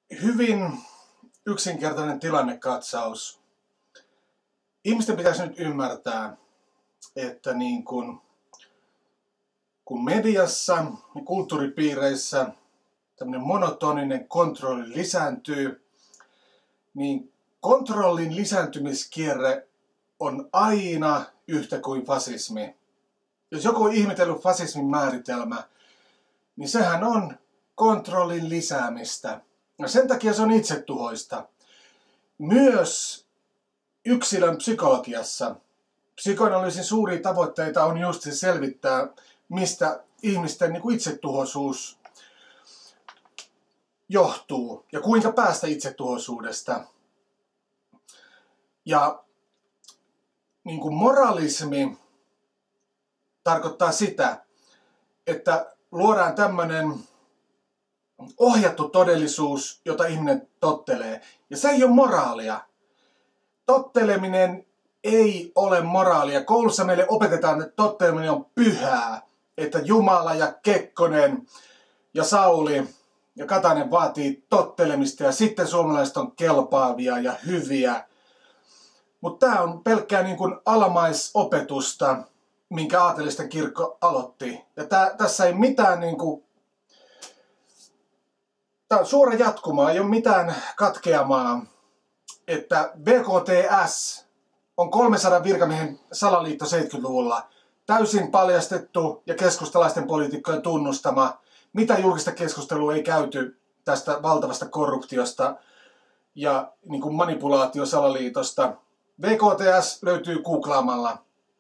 Hyvin yksinkertainen tilannekatsaus. Ihmisten pitäisi nyt ymmärtää, että kun mediassa ja kulttuuripiireissä tämmöinen monotoninen kontrolli lisääntyy, niin kontrollin lisääntymiskierre on aina yhtä kuin fasismi. Jos joku on ihmetellyt fasismin määritelmä, niin sehän on kontrollin lisäämistä. Ja sen takia se on itsetuhoista. Myös yksilön psykologiassa psykoanalyysin suuria tavoitteita on just se selvittää, mistä ihmisten itsetuhoisuus johtuu ja kuinka päästä itsetuhoisuudesta. Ja moralismi tarkoittaa sitä, että luodaan tämmöinen ohjattu todellisuus, jota ihminen tottelee. Ja se ei ole moraalia. Totteleminen ei ole moraalia. Koulussa meille opetetaan, että totteleminen on pyhää. Että Jumala ja Kekkonen ja Sauli ja Katainen vaatii tottelemista ja sitten suomalaiset on kelpaavia ja hyviä. Mutta tämä on pelkkää alamaisopetusta, minkä aatelisten kirkko aloitti. Ja tässä ei mitään tämä on suora jatkuma, ei ole mitään katkeamaa, että BKTS on 300 virkamiehen salaliitto 70-luvulla. Täysin paljastettu ja keskustalaisten poliitikkojen tunnustama. Mitä julkista keskustelua ei käyty tästä valtavasta korruptiosta ja manipulaatiosalaliitosta. BKTS löytyy googlaamalla.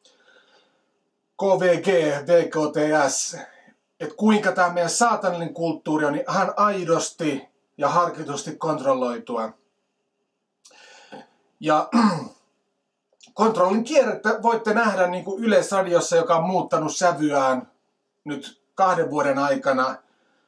KVG, BKTS. Että kuinka tämä meidän saatanallinen kulttuuri on ihan aidosti ja harkitusti kontrolloitua. Ja kontrollin kierrettä voitte nähdä Yleisradiossa, joka on muuttanut sävyään nyt 2 vuoden aikana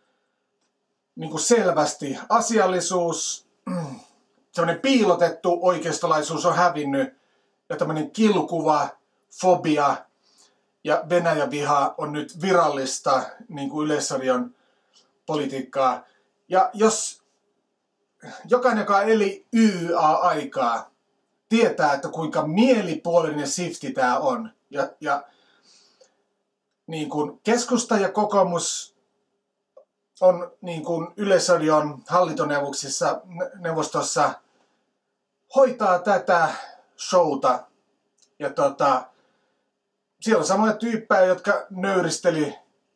selvästi. Asiallisuus, semmoinen piilotettu oikeistolaisuus on hävinnyt ja tämmöinen kilkuva fobia ja Venäjä-viha on nyt virallista Yleisradion politiikkaa. Ja jos jokainen, joka eli YYA-aikaa, tietää, että kuinka mielipuolinen sifti tämä on. Ja keskusta ja kokoomus on Yleisradion hallintoneuvostossa hoitaa tätä showta. Ja siellä on samoja tyyppejä, jotka nöyristeli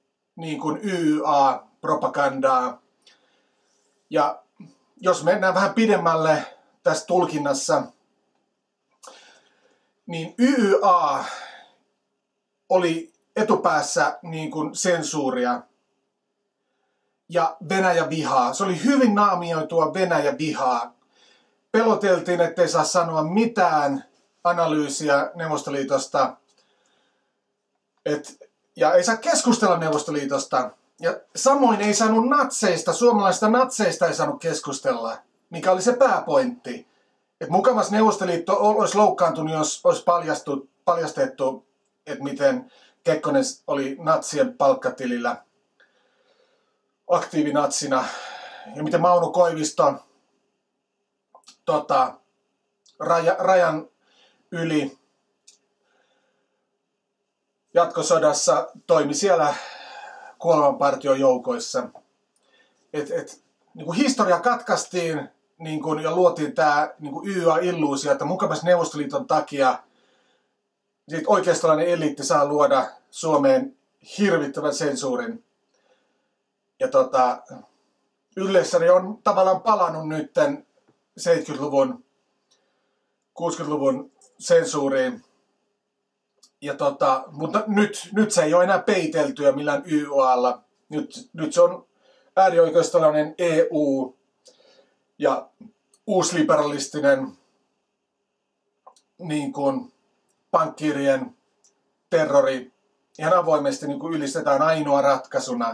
YYA-propagandaa. Ja jos mennään vähän pidemmälle tässä tulkinnassa, niin YYA oli etupäässä sensuuria ja Venäjä-vihaa. Se oli hyvin naamioitua Venäjä-vihaa. Peloteltiin, ettei saa sanoa mitään analyysiä Neuvostoliitosta. Ja ei saa keskustella Neuvostoliitosta. Ja samoin ei saanut natseista, suomalaisista natseista ei saanut keskustella, mikä oli se pääpointti. Että mukavasti Neuvostoliitto olisi loukkaantunut, jos olisi paljastettu, että miten Kekkonen oli natsien palkkatilillä aktiivinatsina. Ja miten Mauno Koivisto rajan yli jatkosodassa toimi siellä kuolemanpartion joukoissa. Historia katkaistiin ja luotiin tämä YYA-illuusio, että mukavasti Neuvostoliiton takia oikeistolainen eliitti saa luoda Suomeen hirvittävän sensuurin. Ja Yleisradio on tavallaan palannut nyt 70-luvun, 60-luvun sensuuriin. Ja mutta nyt se ei ole enää peiteltyä millään YYAlla. Nyt se on äärioikeistolainen EU ja uusliberalistinen pankkiirien terrori ihan avoimesti ylistetään ainoa ratkaisuna.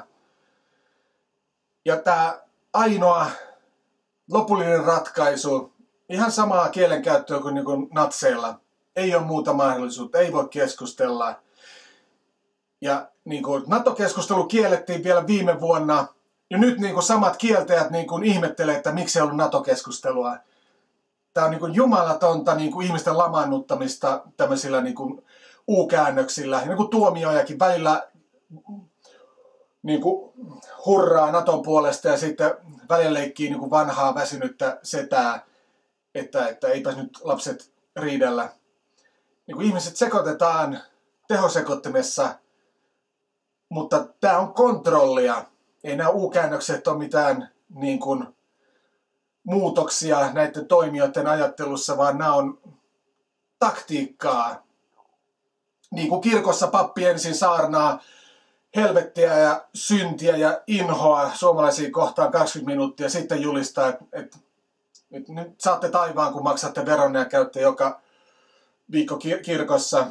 Ja tämä ainoa lopullinen ratkaisu, ihan samaa kielenkäyttöä kuin natseilla. Ei ole muuta mahdollisuutta, ei voi keskustella. Ja NATO-keskustelu kiellettiin vielä viime vuonna Ja nyt niin kuin samat kieltäjät niin kuin ihmettelee, että miksi ei ollut NATO-keskustelua. Tämä on niin kuin jumalatonta niin kuin ihmisten lamaannuttamista tämmöisillä niin kuin U-käännöksillä. Ja niin kuin Tuomiojakin välillä niin kuin hurraa Naton puolesta ja sitten välillä leikkii niin kuin vanhaa väsynyttä setää, että eipäs nyt lapset riidellä. Niin kuin ihmiset sekoitetaan tehosekoittimessa, mutta tämä on kontrollia. Ei nämä U-käännökset ole mitään niin kuin muutoksia näiden toimijoiden ajattelussa, vaan nämä on taktiikkaa. Niin kuin kirkossa pappi ensin saarnaa helvettiä ja syntiä ja inhoa suomalaisia kohtaan 20 minuuttia, sitten julistaa, että nyt saatte taivaan, kun maksatte veronne ja käytte joka viikko kirkossa.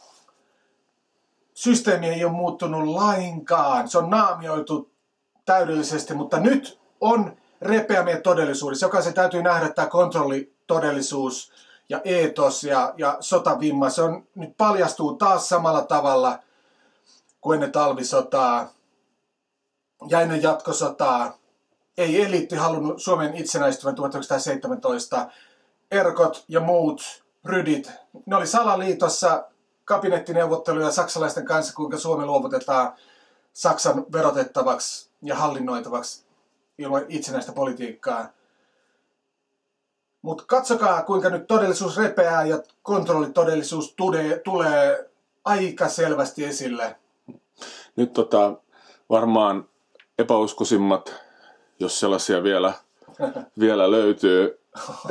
Systeemi ei ole muuttunut lainkaan. Se on naamioitu täydellisesti, mutta nyt on repeä meidän todellisuudessa. Jokaisen täytyy nähdä tämä kontrollitodellisuus ja eetos ja sotavimma. Se on, nyt paljastuu taas samalla tavalla kuin ennen talvisotaa ja ennen jatkosotaa. Ei eliitti halunnut Suomen itsenäistyvän 1917. Erkot ja muut rydit, ne oli salaliitossa kabinettineuvotteluja saksalaisten kanssa, kuinka Suomi luovutetaan Saksan verotettavaksi ja hallinnoitavaksi ilman itsenäistä politiikkaa. Mutta katsokaa, kuinka nyt todellisuus repeää ja kontrollitodellisuus tulee aika selvästi esille. Nyt varmaan epäuskoisimmat, jos sellaisia vielä löytyy,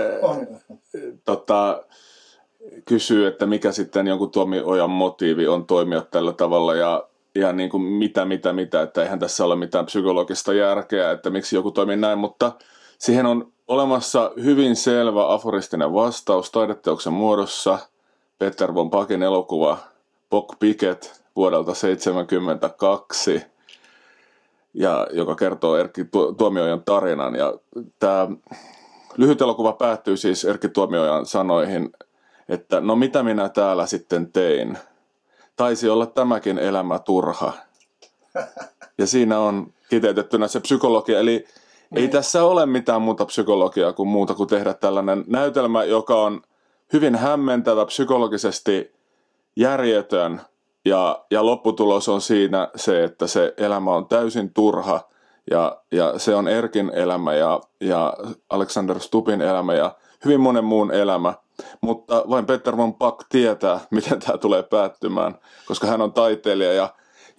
kysyy, että mikä sitten jonkun Tuomiojan motiivi on toimia tällä tavalla ja niin kuin mitä, että eihän tässä ole mitään psykologista järkeä, että miksi joku toimii näin, mutta siihen on olemassa hyvin selvä aforistinen vastaus taideteoksen muodossa. Peter von Pagen elokuva Pock Picket vuodelta 1972, ja joka kertoo Erkki Tuomiojan tarinan. Ja tämä lyhyt elokuva päättyy siis Erkki Tuomiojan sanoihin, että no mitä minä täällä sitten tein? Taisi olla tämäkin elämä turha. Ja siinä on kiteytettynä se psykologia, eli ei tässä ole mitään muuta psykologiaa kuin muuta kuin tehdä tällainen näytelmä, joka on hyvin hämmentävä, psykologisesti järjetön, ja lopputulos on siinä se, että se elämä on täysin turha, ja se on Erkin elämä ja Alexander Stubbin elämä ja hyvin monen muun elämä. Mutta vain Peter von Pack tietää, miten tämä tulee päättymään, koska hän on taiteilija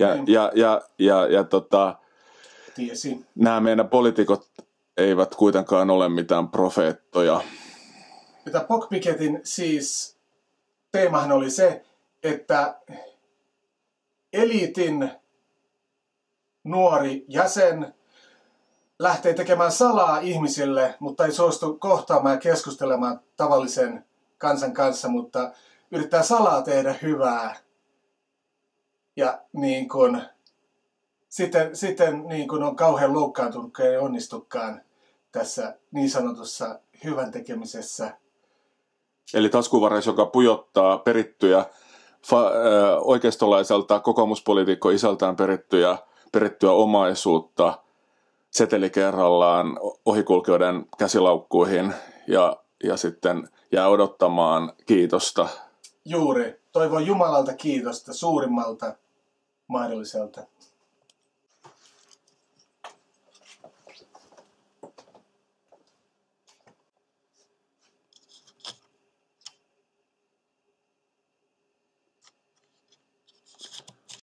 Tiesi. Nämä meidän poliitikot eivät kuitenkaan ole mitään profeettoja. Tämä Pock Picketin siis teemahan oli se, että eliitin nuori jäsen lähtee tekemään salaa ihmisille, mutta ei suostu kohtaamaan ja keskustelemaan tavallisen kansan kanssa, mutta yrittää salaa tehdä hyvää. Ja niin kun, sitten niin kun on kauhean loukkaantunut, kun ei onnistukaan tässä niin sanotussa hyvän tekemisessä. Eli taskuvarais, joka pujottaa perittyjä oikeistolaiselta kokoomuspoliitikko isältään perittyä omaisuutta seteli kerrallaan ohikulkijoiden käsilaukkuihin ja sitten jää odottamaan kiitosta. Juuri. Toivon Jumalalta kiitosta suurimmalta mahdolliselta.